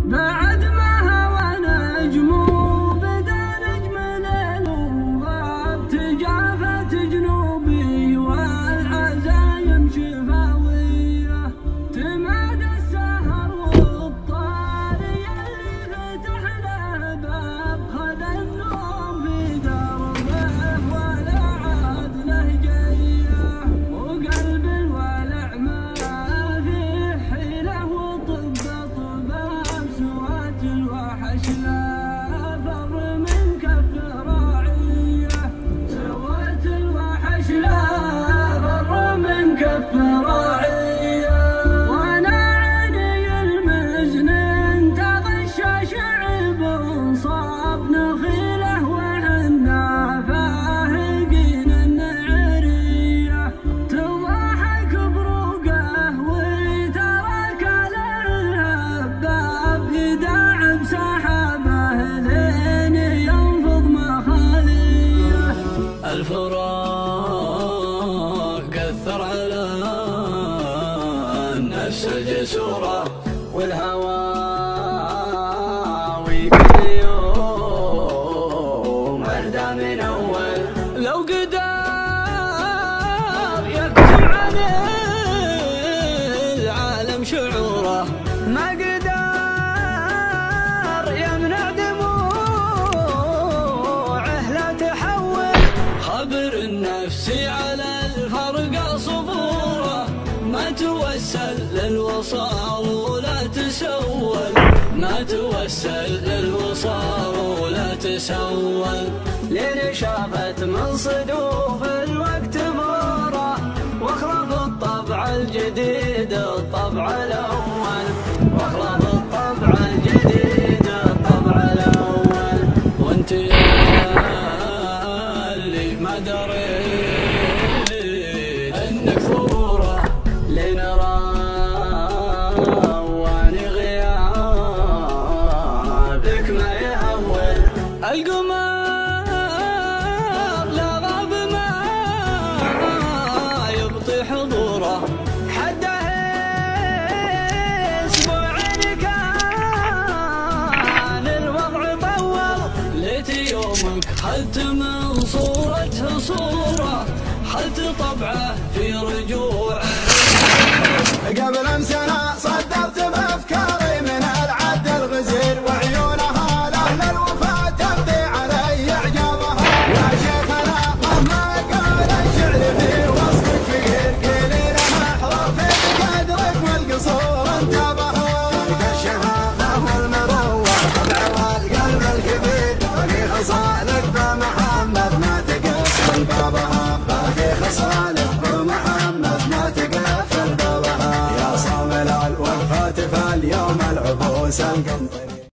بعد ما هوى نجمه بدا نجم ليل وغاب تجافت جنوبي والعزايم شفاوية تمادى السهر والطاري اللي فتح له باب خذ النوم في دربه ولا عاد له جيه وقلب الولع ما فيه حيله وطب سوات الوحش لا فر من كف راعيه سوات الوحش لا فر من كف راعيه وانا عيني المزن تغشى شعب صاب نخيله وحنا فاهقين النعريه تضحك بروقه وترك الهباب يداعب سحابه لين ينفض مخاليه الفراق أثر على النفس الجسورة والهواوي كل يوم أردى من أول لو قدر يكتم عن العالم شعوره ما قدر يمنع دموعه لا تحول خبر النفس على الفرق صبوره ما توسل للوصال ولا تسول ما توسل للوصال ولا تسول لين شافت من صدوف الوقت مره واخلف الطبع الجديد الطبع الاول واخلف الطبع الجديد الطبع الاول وانت اللي ما دريت انك ثوره لين رواني غيابك ما يهول القمر لا غاب ما يبطي حضوره حده اسبوعين كان الوضع طول ليت يومك خلت من صورته صوره خلت طبعه في رجوعه قبل امس انا صدرت بافكاري من العد الغزير وعيونها لاهل الوفاء تبدي علي اعجابها يا شيخنا مهما قال الشعر في وصفك فقير قيلي له احضر في قدرك والقصور انتبهوا الشهامه والمروه طبع والقلب الكبير باقي خصالك بمحمد ما تقفل بابها باقي خصالك بمحمد ما تقفل بابها يا صامل الوقفات فاليوم العبوس القنطري